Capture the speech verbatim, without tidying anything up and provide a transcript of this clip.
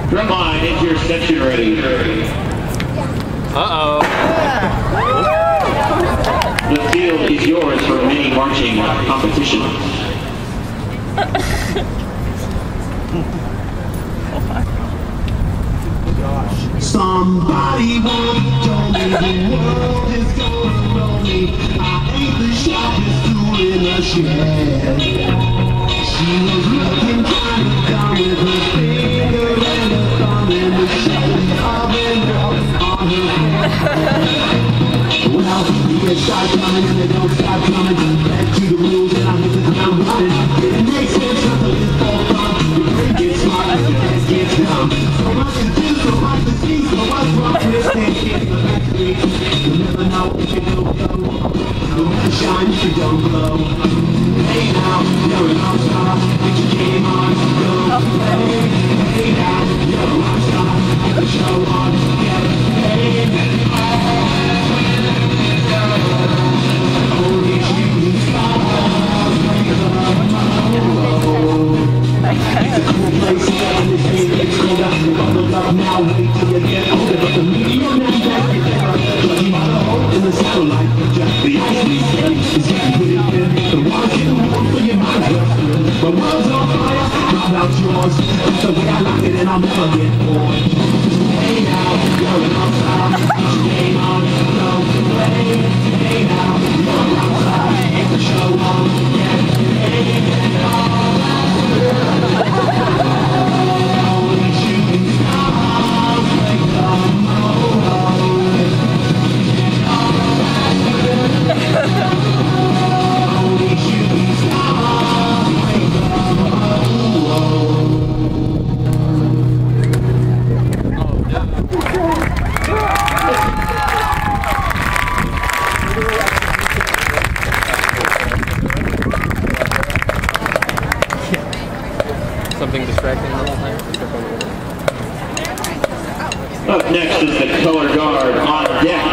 Drumline, is your section ready? Uh-oh. The field is yours for mini marching competition. Somebody once told me the world is gonna know me. I ain't the sharpest tool in the shed. She was looking kind of dumb with her finger and her thumb in the shade of an on her head. Well, the years start coming and they don't stop coming. Back to the rules and I'm hitting the ground running. It makes sense until it's all fun. The brain gets smart and the head gets dumb. So much to do, so much to see, so what's wrong with this thing in the factory? You never know if you don't go. You never shine if you don't glow. Hey now, you're an all-star. Get your game on, go play. Hey now, you're a rock star. Get the show on, get paid. Only shooting stars make the road. It's a cool place here and this game gets colder. Bubble up now, wait till you get older. But the medium and back together, judging by the hole in the satellite picture. The ice we say is getting pretty thin. The water's getting warm, so you might as well swim. The world's on fire, how about yours? That's the way I like it and I'll never get bored. Hey now, you're an all-star. Get your game on, go play. Hey now, you're an all-star. Get the show on, get paid. Only shooting stars make the road. Only shooting stars make the road. Something distracting the whole time. Up next is the color guard on deck.